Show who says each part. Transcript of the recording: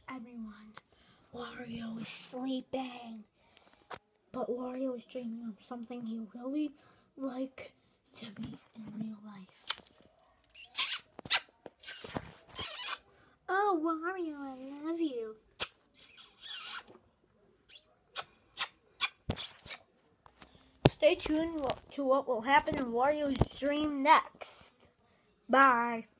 Speaker 1: everyone. Wario is sleeping. But Wario is dreaming of something he really like to be in real life. Oh, Wario, I love you. Stay tuned to what will happen in Wario's dream next. Bye.